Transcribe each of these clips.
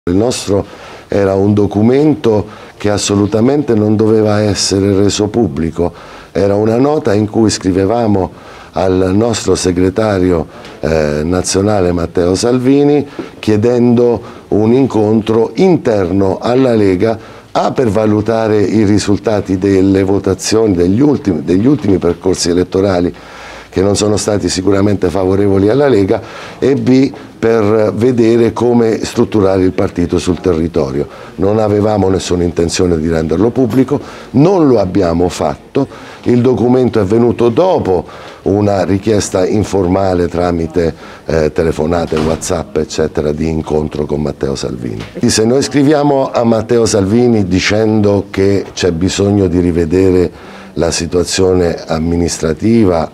Il nostro era un documento che assolutamente non doveva essere reso pubblico, era una nota in cui scrivevamo al nostro segretario nazionale Matteo Salvini chiedendo un incontro interno alla Lega per valutare i risultati delle votazioni degli ultimi percorsi elettorali che non sono stati sicuramente favorevoli alla Lega, e B, per vedere come strutturare il partito sul territorio. Non avevamo nessuna intenzione di renderlo pubblico, non lo abbiamo fatto, il documento è venuto dopo una richiesta informale tramite telefonate, WhatsApp, eccetera, di incontro con Matteo Salvini. Se noi scriviamo a Matteo Salvini dicendo che c'è bisogno di rivedere la situazione amministrativa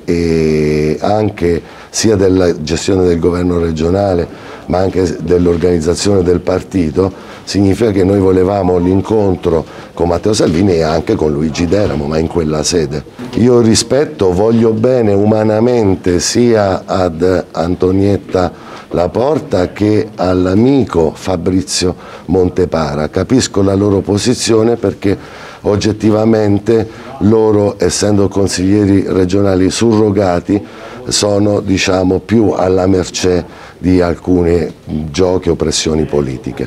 e anche sia della gestione del governo regionale ma anche dell'organizzazione del partito, significa che noi volevamo l'incontro con Matteo Salvini e anche con Luigi D'Eramo, ma in quella sede. Io rispetto, voglio bene umanamente sia ad Antonietta Laporta che all'amico Fabrizio Montepara. Capisco la loro posizione perché oggettivamente loro, essendo consiglieri regionali surrogati, sono, diciamo, più alla mercé di alcuni giochi o pressioni politiche.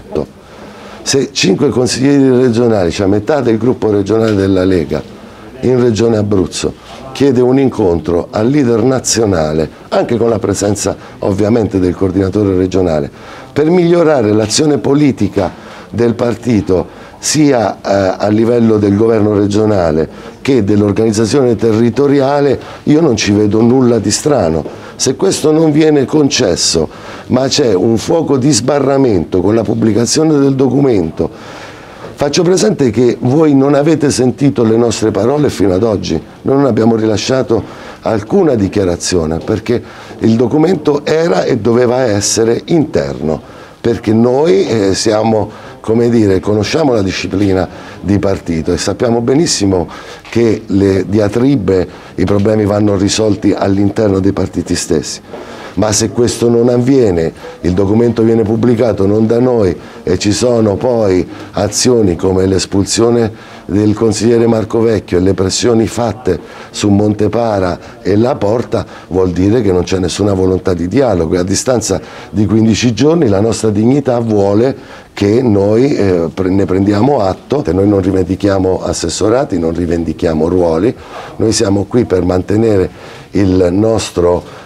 Se 5 consiglieri regionali, cioè metà del gruppo regionale della Lega in Regione Abruzzo, chiede un incontro al leader nazionale, anche con la presenza ovviamente del coordinatore regionale, per migliorare l'azione politica del partito sia a livello del governo regionale che dell'organizzazione territoriale, io non ci vedo nulla di strano. Se questo non viene concesso, ma c'è un fuoco di sbarramento con la pubblicazione del documento, faccio presente che voi non avete sentito le nostre parole fino ad oggi, noi non abbiamo rilasciato alcuna dichiarazione perché il documento era e doveva essere interno, perché noi siamo, come dire, conosciamo la disciplina di partito e sappiamo benissimo che le diatribe, i problemi vanno risolti all'interno dei partiti stessi. Ma se questo non avviene, il documento viene pubblicato non da noi e ci sono poi azioni come l'espulsione del consigliere Marco Vecchio e le pressioni fatte su Montepara e Laporta, vuol dire che non c'è nessuna volontà di dialogo e a distanza di 15 giorni la nostra dignità vuole che noi ne prendiamo atto. Noi non rivendichiamo assessorati, non rivendichiamo ruoli, noi siamo qui per mantenere il nostro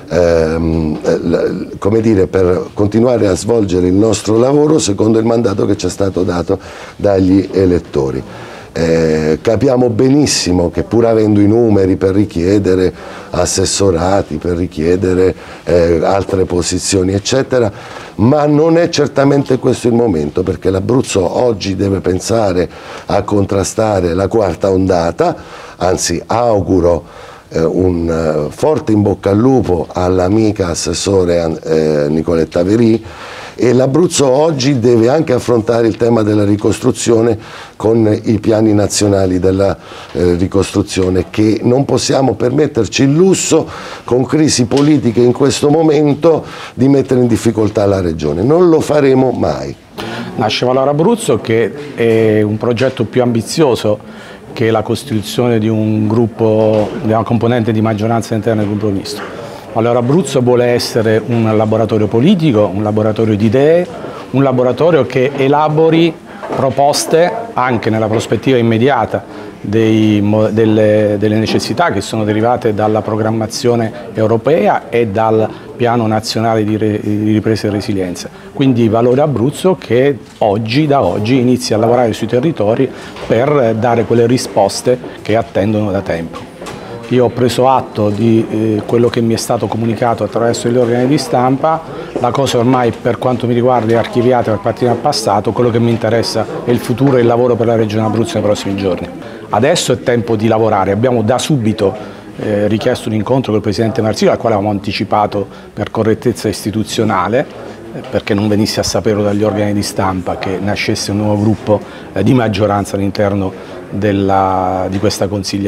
come dire, per continuare a svolgere il nostro lavoro secondo il mandato che ci è stato dato dagli elettori. Capiamo benissimo che pur avendo i numeri per richiedere assessorati, per richiedere altre posizioni eccetera, ma non è certamente questo il momento, perché l'Abruzzo oggi deve pensare a contrastare la quarta ondata, anzi auguro un forte in bocca al lupo all'amica assessore Nicoletta Verì, e l'Abruzzo oggi deve anche affrontare il tema della ricostruzione con i piani nazionali della ricostruzione, che non possiamo permetterci il lusso, con crisi politiche in questo momento, di mettere in difficoltà la regione. Non lo faremo mai. Nasce Valore Abruzzo, che è un progetto più ambizioso che la costituzione di un gruppo, di una componente di maggioranza interna del gruppo misto. Allora Abruzzo vuole essere un laboratorio politico, un laboratorio di idee, un laboratorio che elabori proposte anche nella prospettiva immediata delle necessità che sono derivate dalla programmazione europea e dal piano nazionale di ripresa e resilienza. Quindi Valore Abruzzo che da oggi inizia a lavorare sui territori per dare quelle risposte che attendono da tempo. Io ho preso atto di quello che mi è stato comunicato attraverso gli organi di stampa, la cosa ormai per quanto mi riguarda è archiviata per partire al passato, quello che mi interessa è il futuro e il lavoro per la Regione Abruzzo nei prossimi giorni. Adesso è tempo di lavorare, abbiamo da subito richiesto un incontro con il Presidente Marsilio, al quale avevamo anticipato per correttezza istituzionale, perché non venisse a sapere dagli organi di stampa che nascesse un nuovo gruppo di maggioranza all'interno di questa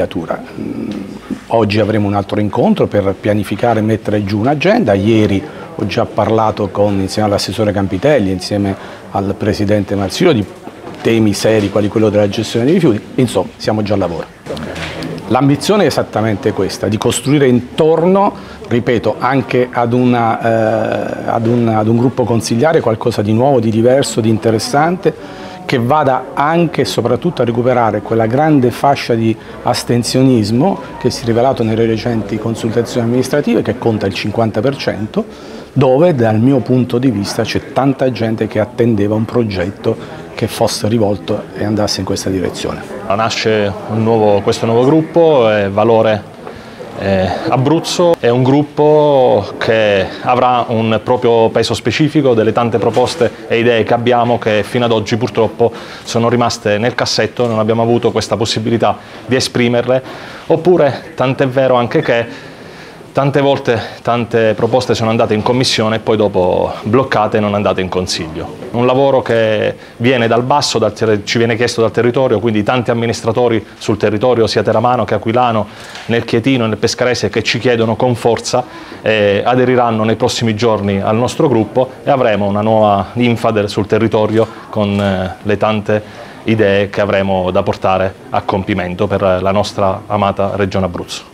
consigliatura. Oggi avremo un altro incontro per pianificare e mettere giù un'agenda. Ieri ho già parlato insieme all'assessore Campitelli, insieme al presidente Marsilio, di temi seri quali quello della gestione dei rifiuti. Insomma, siamo già al lavoro. L'ambizione è esattamente questa, di costruire intorno, ripeto, anche ad un gruppo consigliare qualcosa di nuovo, di diverso, di interessante, che vada anche e soprattutto a recuperare quella grande fascia di astensionismo che si è rivelato nelle recenti consultazioni amministrative, che conta il 50%, dove dal mio punto di vista c'è tanta gente che attendeva un progetto che fosse rivolto e andasse in questa direzione. Nasce questo nuovo gruppo, Valore Abruzzo, è un gruppo che avrà un proprio peso specifico delle tante proposte e idee che abbiamo, che fino ad oggi purtroppo sono rimaste nel cassetto, non abbiamo avuto questa possibilità di esprimerle, oppure tant'è vero anche che tante volte tante proposte sono andate in commissione e poi dopo bloccate e non andate in consiglio. Un lavoro che viene dal basso, ci viene chiesto dal territorio, quindi tanti amministratori sul territorio, sia teramano che aquilano, nel chietino e nel pescarese, che ci chiedono con forza, aderiranno nei prossimi giorni al nostro gruppo e avremo una nuova linfa sul territorio con le tante idee che avremo da portare a compimento per la nostra amata Regione Abruzzo.